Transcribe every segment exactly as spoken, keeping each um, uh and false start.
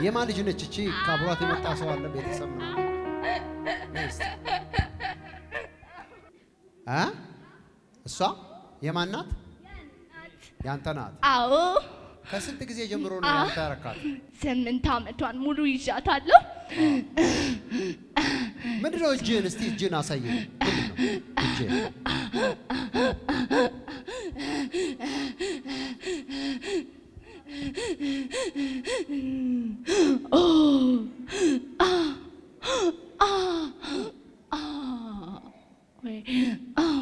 የማን ልጅ ነች እቺ ካብሯት የመጣ ሰው አለ ቤተሰብ ነው አ እሷ የማን ናት ያንተ ናት አዎ ከስንት ጊዜ ጀምሮ ነው ያንተ ያረካት ስምንት አመቷን ሙሉ ይዣታለሁ ምንድነው እጅን እስቲ እጅን አሳየኝ ምንድነው እጅ oh ah ah ah wait oh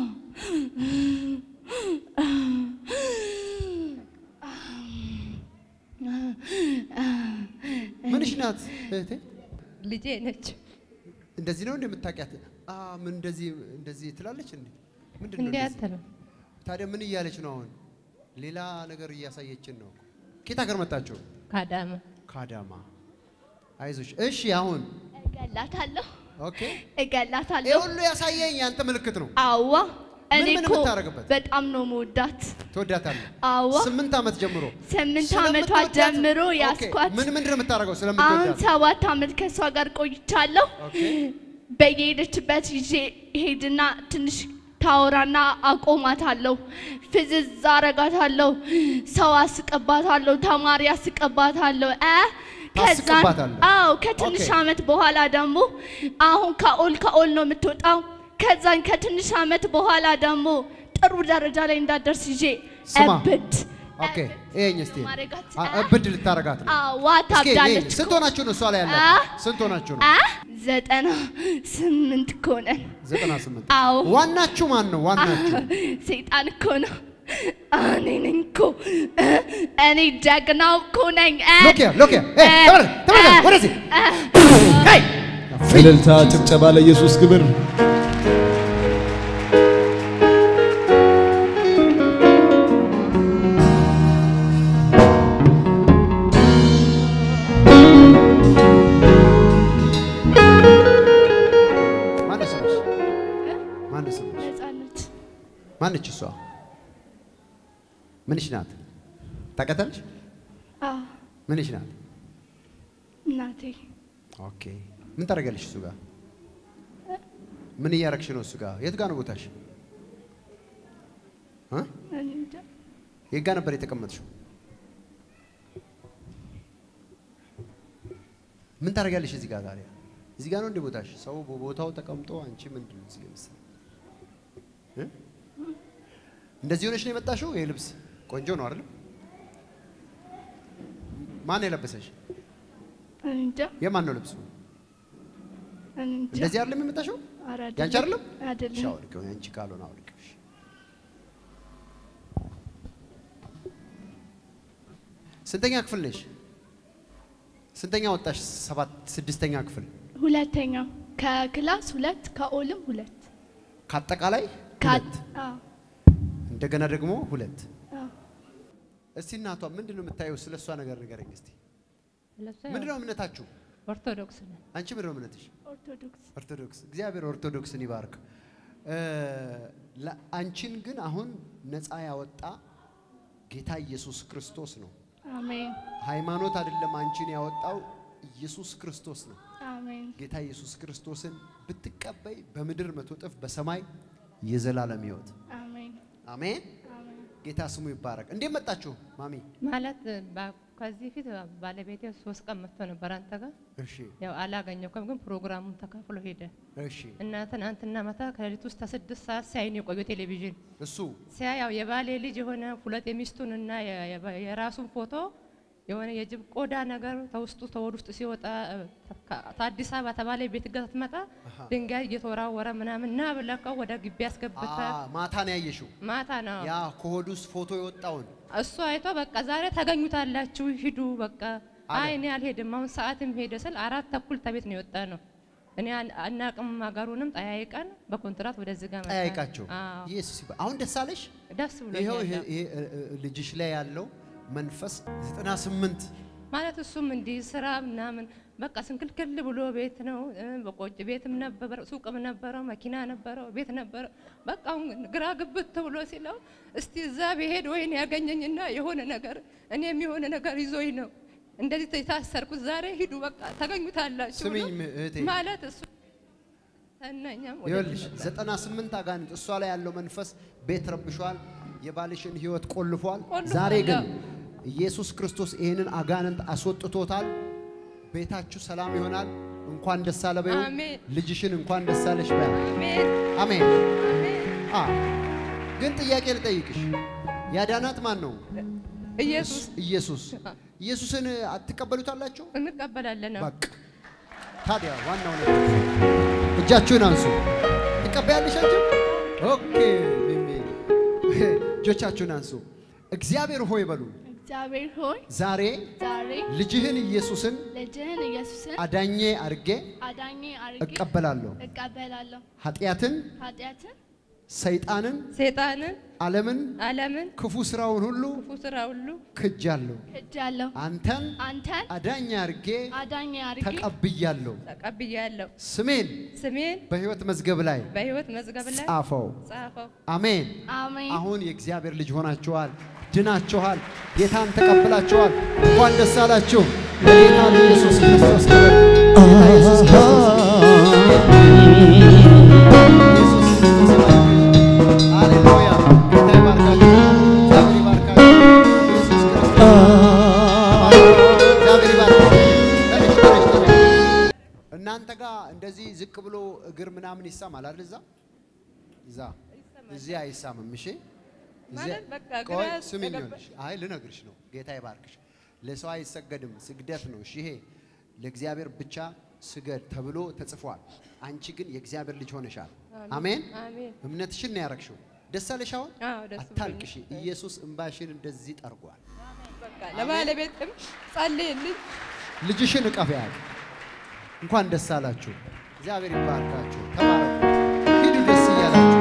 ምንሽ ናት እህቴ ልጄ ነች እንደዚህ ነው እንደምታውቂያት አ ምን እንደዚህ እንደዚህ ትላለች እንዴ ምንድነው እንዴ አትልም ታዲያ ምን እያለች ነው አሁን ሌላ ነገር እያሳየችን ነው ኬታ ገር መጣችሁ ካዳማ ካዳማ አይዞሽ እሺ አሁን እገላታለሁ ኦኬ እገላታለሁ ሁሉ ያሳየኝ አንተ ምልክት ነው አዋ እኔ እኮ ምታረጋበት በጣም ነው መውዳት ተወዳታለህ አዋ ስምንት አመት ጀምሮ ስምንት አመቷ ጀምሮ ያስኳት ምን ምን እንደምታረጋው ስለምትወዳት አሁን ሰባት አመት ከሷ ጋር ቆይቻለሁ ኦኬ በየሄደችበት ይዤ ሄድና ትንሽ ታወራና አቆማታለሁ ፍዝዝ አረጋታለሁ ሰው አስቀባታለሁ ተማሪ አስቀባታለሁ አ ከዛን አው ከትንሽ አመት በኋላ ደግሞ አሁን ከኦል ከኦል ነው የምትወጣው ከዛን ከትንሽ አመት በኋላ ደግሞ ጥሩ ደረጃ ላይ እንዳደርስ ይዤ እብድ ኦኬ እየኝ እስቲ እብድ ልታረጋት ነው አዋ ታብዳለች ስንት ሆናችሁ ነው እሷ ላይ ያለ ስንት ሆናችሁ ነው ዘጠና ስምንት ኮነን ዘጠና ስምንት አው ዋናችሁ ማን ነው ዋናችሁ ሰይጣን እኮ ነው እኔ ነኝ እኮ እኔ ጀግናው እኮ ነኝ ሎክ ያ ሎክ ያ ኤ ተመረ ተመረ ወደዚህ ሄይ እልልታ ጭብጨባ ለኢየሱስ ክብር ማንች እሷ ምንሽ ናት ታቀተልሽ አዎ ምንሽ ናት እናቴ ኦኬ ምን ታረጋለሽ እሱ ጋር ምን ያረክሽ ነው እሱ ጋር የት ጋር ነው ቦታሽ አ እንዴ የት ጋር ነበር የተቀመጥሽው ምን ታረጋለሽ እዚህ ጋር ታዲያ እዚህ ጋር ነው እንደ ቦታሽ ሰው ቦታው ተቀምጦ አንቺ ምንድነው እዚህ ለምሳሌ እ እንደዚህ ሆነሽ ነው የመጣሽው ይሄ ልብስ ቆንጆ ነው አይደል ማን የለበሰሽ እንዴ የማን ነው ልብሱ እንዴ እንደዚህ አይደለም የመጣሽው አራዳ ያንቺ አይደለም አይደለም ሻው ልከው ያንቺ ካልሆነ አውልቅሽ ስንተኛ ክፍል ነሽ ስንተኛ ወጣሽ ሰባት ስድስተኛ ክፍል ሁለተኛ ከክላስ ሁለት ከኦልም ሁለት ካጠቃላይ ካት አዎ እንደገና ደግሞ ሁለት አዎ እስቲ እናቷ ምንድነው የምታየው ስለሷ ነገር ንገረኝ እስቲ ምንድነው እምነታችሁ ኦርቶዶክስ ነን አንቺ ምንድነው እምነትሽ ኦርቶዶክስ ኦርቶዶክስ እግዚአብሔር ኦርቶዶክስን ይባርክ አንቺን ግን አሁን ነፃ ያወጣ ጌታ ኢየሱስ ክርስቶስ ነው አሜን ሃይማኖት አይደለም አንቺን ያወጣው ኢየሱስ ክርስቶስ ነው አሜን ጌታ ኢየሱስ ክርስቶስን ብትቀበይ በምድር መቶ ጥፍ በሰማይ የዘላለም ሕይወት አሜን አሜን አሜን ጌታ ስሙ ይባረክ እንዴ መጣችሁ ማሚ ማለት ከዚህ ፊት ባለቤቴ ሶስት ቀን መጥቶ ነበር አንተ ጋር እሺ ያው አላገኘውም ግን ፕሮግራሙን ተካፍሎ ሄደ እሺ እና ትናንትና ማታ ከሌሊቱ እስከ ስድስት ሰዓት ሳይን የቆየ ቴሌቪዥን እሱ ሲያው የባሌ ልጅ የሆነ ሁለት የሚስቱንና የራሱን ፎቶ የሆነ የጅብ ቆዳ ነገር ተውስጡ ተወድ ውስጥ ሲወጣ ታዲስ አበባ ተባለ ቤት ጋር ተመጣ ድንጋይ እየተወራወረ ምናምን ና ብለከው ወደ ግቢ ያስገብታ ማታ ነው ያየሽው ማታ ነው ያ ኮዱስ ፎቶ የወጣውን እሱ አይቶ በቃ ዛሬ ታገኙታላችሁ ሂዱ በቃ አይ እኔ አልሄድም አሁን ሰዓትም ሄደ ስል አራት ተኩል ተቤት ነው የወጣ ነው እኔ አናቅም ማጋሩንም ጠያይቀን በኮንትራት ወደዚህ ጋር መጣ ጠያይቃችሁ ኢየሱስ ይባርክ አሁን ደስ አለሽ ደስ ብሎኛል ይሄው ይሄ ልጅሽ ላይ ያለው መንፈስ ዘጠና ስምንት ማለት እሱም እንዲ ስራ ምናምን በቃ ስንክልክል ብሎ ቤት ነው በቆጭ ቤትም ነበር ሱቅም ነበር መኪና ነበር ቤት ነበር በቃ ግራ ግብት ብሎ ሲለው እስቲ እዛ በሄድ ወይን ያገኘኝና የሆነ ነገር እኔም የሆነ ነገር ይዞኝ ነው እንደዚህ ተታሰርኩት ዛሬ ሂዱ በቃ ታገኙታላችሁ ማለት እሱ ተነኛም ይኸውልሽ ዘጠና ስምንት አጋንንት እሷ ላይ ያለው መንፈስ ቤት ረብሿል የባልሽን ህይወት ቆልፏል ዛሬ ግን ኢየሱስ ክርስቶስ ይሄንን አጋንንት አስወጥቶታል ቤታችሁ ሰላም ይሆናል እንኳን ደስ አለ በዩ ልጅሽን እንኳን ደስ አለሽ በያ አሜን አ ግን ጥያቄ ልጠይቅሽ ያዳናት ማን ነው ኢየሱስ ኢየሱስ ኢየሱስን አትቀበሉታላችሁ እንቀበላለን በቃ ታዲያ ዋናው ነገር እጃችሁን አንሱ ትቀበያለሽ አንቺ ኦኬ ሚሚ እጆቻችሁን አንሱ እግዚአብሔር ሆይ በሉ እግዚአብሔር ሆይ ዛሬ ዛሬ ልጅህን ኢየሱስን ልጅህን ኢየሱስን አዳኜ አርጌ አዳኜ አርጌ እቀበላለሁ እቀበላለሁ ኃጢያትን ኃጢያትን ሰይጣንን ሰይጣንን ዓለምን ዓለምን ክፉ ስራውን ሁሉ ክፉ ስራውን ሁሉ ክጃለሁ ክጃለሁ አንተን አንተን አዳኜ አርጌ አዳኜ አርጌ ተቀብያለሁ ተቀብያለሁ ስሜን ስሜን በህይወት መዝገብ ላይ በህይወት መዝገብ ላይ ጻፈው ጻፈው አሜን አሜን አሁን የእግዚአብሔር ልጅ ሆናችኋል ድናችኋል ጌታን ተቀብላችኋል እንኳን ደስ አላችሁ ለጌታ ኢየሱስ ክርስቶስ ክብር ጌታ ኢየሱስ ክርስቶስ ሃሌሉያ ጌታ ይባርካችሁ እግዚአብሔር ይባርካችሁ ኢየሱስ ክርስቶስ እግዚአብሔር ይባርካችሁ እናንተ ጋር እንደዚህ ዝቅ ብሎ እግር ምናምን ይሳማል አይደል እዛ እዛ እዚህ አይሳምም እሺ ማለት በቃ ቆይ ስሚኝ ይኸውልሽ አይ ልነግርሽ ነው ጌታ ይባርክሽ ለሰው አይሰገድም ስግደት ነው እሺ ይሄ ለእግዚአብሔር ብቻ ስገድ ተብሎ ተጽፏል አንቺ ግን የእግዚአብሔር ልጅ ሆነሻል አሜን አሜን እምነትሽን ነው ያረክሽው ደስ አለሽ አሁን አዎ ደስ አታልቅሽ ኢየሱስ እንባሽን እንደዚህ ጠርጓል በቃ ለባለቤትም ጸልይልኝ ልጅሽን እቀፈያል እንኳን ደስ አላችሁ እግዚአብሔር ይባርካችሁ ተባረኩ ሂዱ ደስ ይያላችሁ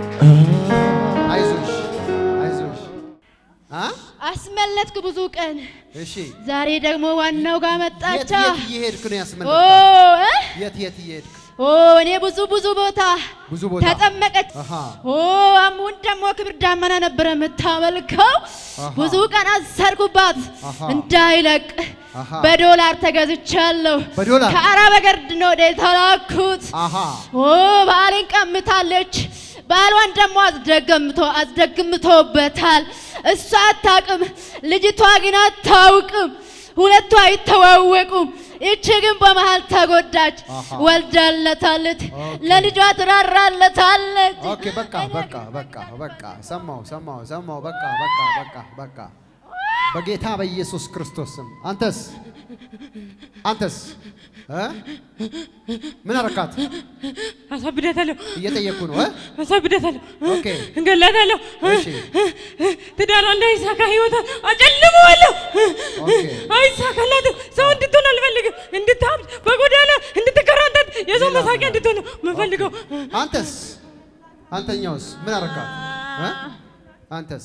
አይዞሽ አይዞሽ አ አስመለጥኩ ብዙ ቀን እሺ ዛሬ ደግሞ ዋናው ጋር መጣቻ የት እየሄድክ ነው ያስመለጥኩ ኦ የት የት እየሄድክ ኦ እኔ ብዙ ብዙ ቦታ ብዙ ቦታ ተጠመቀች ኦ አሁን ደግሞ ክብር ዳመና ነበር የምታመልከው ብዙ ቀን አሰርኩባት እንዳይለቅ በዶላር ተገዝቻለሁ ከአረብ ሀገር ነው የተላኩት ኦ ባሌን ቀምታለች ባሏን ደግሞ አስደግምቶ አስደግምቶበታል እሷ አታውቅም ልጅቷ ግን አታውቅም ሁለቱ አይተዋወቁም እቺ ግን በመሃል ተጎዳች ወልዳለታለች ለልጇ ትራራለታለች ኦኬ በቃ በቃ በቃ በቃ ሰማው ሰማው ሰማው በቃ በቃ በቃ በቃ በጌታ በኢየሱስ ክርስቶስ ስም አንተስ አንተስ እ ምን አረካት አሳብደታለሁ እየጠየቁ ነው እ አሳብደታለሁ ኦኬ እንገላታለሁ እሺ ትዳሯ እንዳይሳካ ህይወቷ አጨልመዋለሁ ኦኬ አይሳካላት ሰው እንድትሆን አልፈልግም እንድታብድ በጎዳና እንድትከራተት የሰው መሳቂያ እንድትሆን የምፈልገው አንተስ አንተኛውስ ምን አረካት እ አንተስ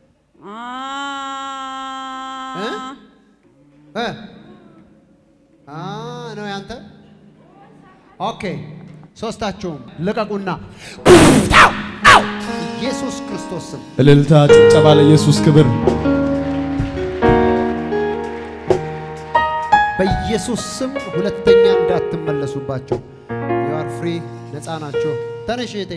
እ እ አ ነው ያንተ ኦኬ ሶስታችሁም ለቀቁና አው ኢየሱስ ክርስቶስ ስም እልልታ ጭብጨባ ለኢየሱስ ክብር በኢየሱስ ስም ሁለተኛ እንዳትመለሱባቸው you are free ነፃ ናችሁ ተነሽ እቴ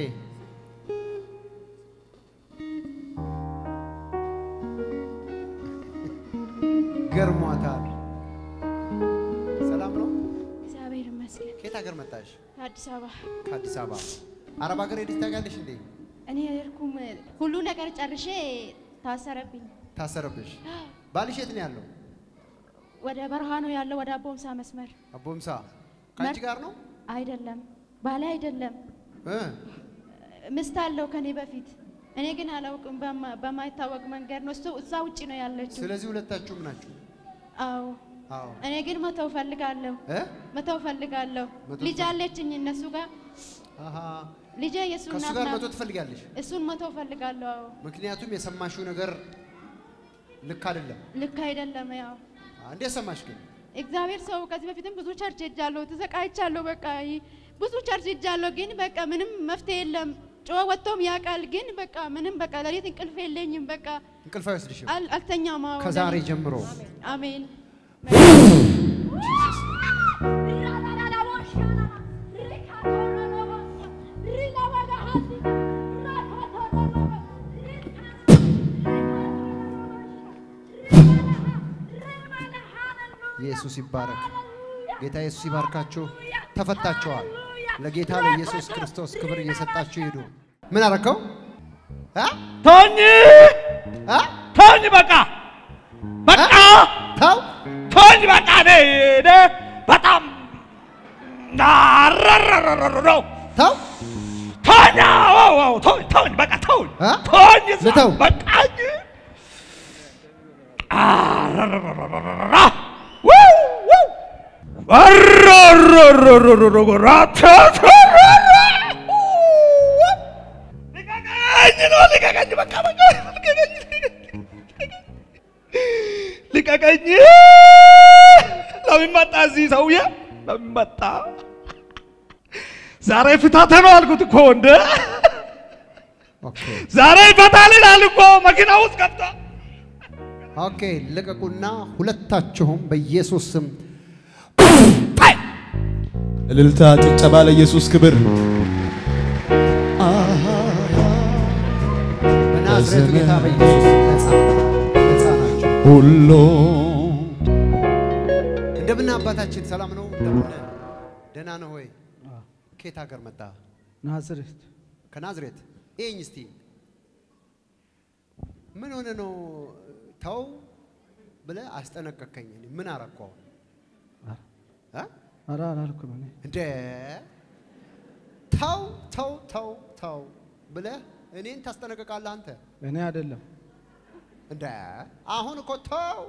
ገርሟታል ሰላም ነው እግዚአብሔር ይመስገን ከየት ሀገር መጣሽ አዲስ አበባ ከአዲስ አበባ አረብ ሀገር ሄደሽ ታውቂያለሽ እንዴ እኔ የርኩም ሁሉ ነገር ጨርሼ ታሰረብኝ ታሰረብሽ ባልሽ የት ነው ያለው ወደ በረሃ ነው ያለው ወደ አቦምሳ መስመር አቦምሳ ካንቺ ጋር ነው አይደለም ባለ አይደለም እ ምስት አለው ከኔ በፊት እኔ ግን አላውቅም በማይታወቅ መንገድ ነው እሱ እዛ ውጪ ነው ያለችው ስለዚህ ሁለታችሁም ናችሁ አዎ አዎ እኔ ግን መተው ፈልጋለሁ እ መተው ፈልጋለሁ ልጅ አለችኝ እነሱ ጋር አሃ ልጅ ኢየሱስ ከሱ ጋር መተው ትፈልጋለሽ እሱን መተው ፈልጋለሁ አዎ ምክንያቱም የሰማሽው ነገር ልክ አይደለም ልክ አይደለም ያው አንዴ ሰማሽ ግን እግዚአብሔር ሰው ከዚህ በፊትም ብዙ ቸርች ሄጃለሁ ተዘቃይቻለሁ በቃ ብዙ ቸርች ሄጃለሁ ግን በቃ ምንም መፍትሄ የለም ጮህ ወጥቶም ያቃል ግን በቃ ምንም በቃ ለሌት እንቅልፍ የለኝም በቃ እንቅልፍ አይወስድሽም አልተኛም አዎ ከዛሬ ጀምሮ አሜን ኢየሱስ ይባረክ ጌታ ኢየሱስ ይባርካችሁ ተፈታችኋል ለጌታ ለኢየሱስ ክርስቶስ ክብር እየሰጣችሁ ሄዱ ምን አረከው አ ተኝ አ ተኝ በቃ በቃ ተው ተኝ በቃ ነኝ በጣም ናረረረረረ ተው ተኝ ዋው ተኝ ተኝ በቃ ተኝ ተኝ ልተው በቃ አረረረረረ ልቀቀኝ ለምን መጣ እዚህ ሰውዬ ለምን መጣ ዛሬ ፍታተ ነው አልኩት እኮ እንደ ኦኬ ዛሬ ይፈታል ይላል እኮ መኪና ውስጥ ገብታ ኦኬ ልቀቁና ሁለታችሁም በኢየሱስ ስም እልልታ ጭብጨባ ለኢየሱስ ክብር በናዝሬቱ ጌታ በኢየሱስ ነፃ ነፃ ናችሁ ሁሉ እንደምን አባታችን ሰላም ነው እንደምን ደህና ነው ወይ ከየት ሀገር መጣ ናዝሬት ከናዝሬት እኝ እስቲ ምን ሆነ ነው ተው ብለ አስጠነቀቀኝ ምን አረከው አ አራ አላልኩም እኔ እንደ ተው ተው ተው ተው ብለ እኔን ታስጠነቀቃለህ አንተ እኔ አይደለም እንደ አሁን እኮ ተው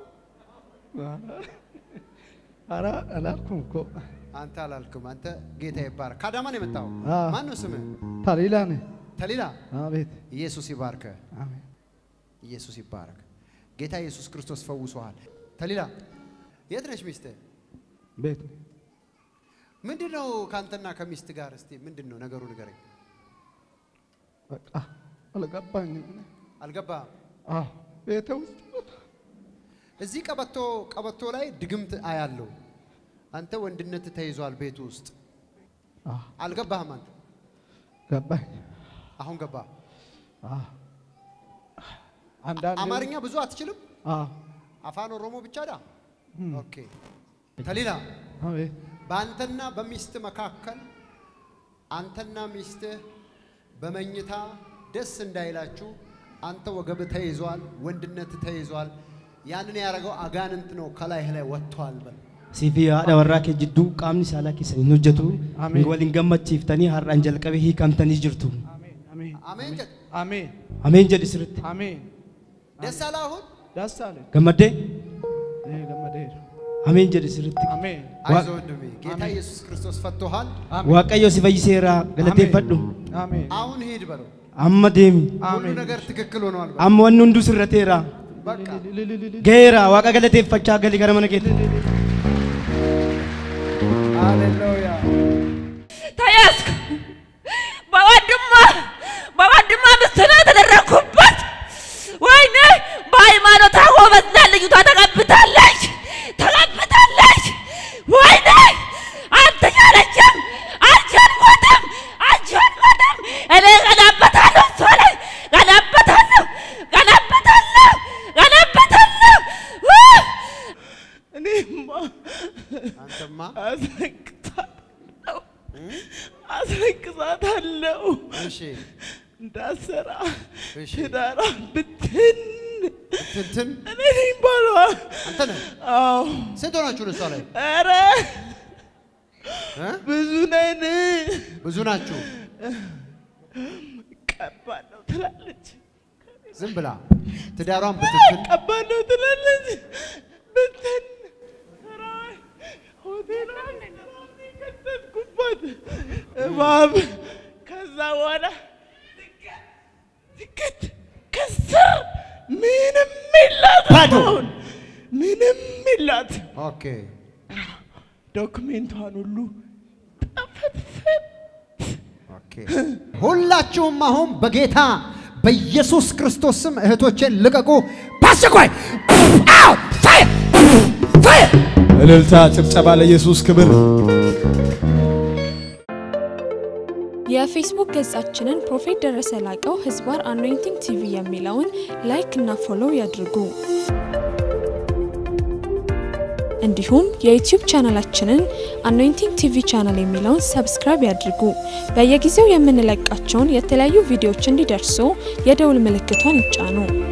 አራ አላልኩም እኮ አንተ አላልኩም አንተ ጌታ ይባርክ ካዳማ ነው የመጣው ማን ነው ስምህ ተሊላ ነኝ ተሊላ አቤት ኢየሱስ ይባርክ አሜን ኢየሱስ ይባርክ ጌታ ኢየሱስ ክርስቶስ ፈውሷል ተሊላ የት ነሽ ሚስት ቤት ምንድነው ካንተና ከሚስት ጋር እስቲ ምንድነው ነገሩ ንገረኝ በቃ አልገባኝም አልገባ አዎ ቤት ውስጥ እዚህ ቀበቶ ቀበቶ ላይ ድግምት አያለው አንተ ወንድነት ተይዟል ቤት ውስጥ አዎ አልገባህም አንተ ገባኝ አሁን ገባ አዎ አንዳንዴ አማርኛ ብዙ አትችልም አዎ አፋን ኦሮሞ ብቻ ዳ ኦኬ ተሊላ አቤት ባንተና በሚስት መካከል አንተና ሚስት በመኝታ ደስ እንዳይላችሁ አንተ ወገብ ተይዟል ወንድነት ተይዟል ያንን ያረጋው አጋንንት ነው ከላይ ላይ ወጥቷል በል ሲፊያ ዳወራከ ጅዱ ቃምኒ ሳላኪ ሰኒ ኖጀቱ ወሊን ገመቺፍተኒ ሀራን ጀልቀበ ሂከምተኒ ጅርቱ አሜን አሜን አሜን ጀት አሜን አሜን ጀዲ ስርት አሜን ደስ አላሁን ደስ አለ ገመደ እኔ ገመደ አሜን ጀዲ ስርት አሜን አይዞህ ወንድሜ ጌታ ኢየሱስ ክርስቶስ ፈቶሃል ዋቀዮ ሲፈይሴራ ገለቴ ፈዱ አሜን አሁን ሄድ በለው አመዴም ሁሉ ነገር ትክክል ሆኗል በለው አመወኑ እንዱ ስረቴራ በቃ ጌራ ዋቀ ገለቴ ፈቻ ገሊ ገረመነኬት ሃሌሉያ ታያስክ በወንድማ በወንድማ ምስተና ተደረኩበት ወይኔ በሃይማኖት አጎበዝና ልዩታ ተቀብታለች ተቀብታለች ወይኔ አንተ ያለችም አልቻልኩትም አልቻልኩትም እኔ ገናበታለሁ እሷ ላይ ገናበታለሁ ገናበታለሁ ገናበታለሁ እኔማ አንተማ አስረክሳታለሁ አስረክሳታለሁ እሺ እንዳሰራ እሺ ትዳራ ብትን ትንትን እኔ ነኝ ባሏ አንተ ነህ አዎ ስንት ሆናችሁ ነው እሷ ላይ ኧረ ብዙ ነን ብዙ ናችሁ ቀባለሁ ትላለች ዝም ብላ ትዳሯን ብትትን ቀባለሁ ትላለች ብትን ሆቴሏን ከተትኩባት እባብ ከዛ በኋላ ትክት ከስር ምንም የላት አሁን ምንም የላት ኦኬ ዶክሜንቷን ሁሉ ጠፈትፈት ኦኬ ሁላችሁም አሁን በጌታ በኢየሱስ ክርስቶስ ስም እህቶቼን ልቀቁ ባስቸኳይ አው ፋይር ፋይር እልልታ ጭብጨባ ለኢየሱስ ክብር የፌስቡክ ገጻችንን ፕሮፌት ደረሰ ላቀው ህዝባር አኖይንቲንግ ቲቪ የሚለውን ላይክ እና ፎሎው ያድርጉ እንዲሁም የዩቲዩብ ቻናላችንን አኖይንቲንግ ቲቪ ቻናል የሚለውን ሰብስክራይብ ያድርጉ በየጊዜው የምንለቃቸውን የተለያዩ ቪዲዮዎች እንዲደርሱ የደውል ምልክቷን ይጫኑ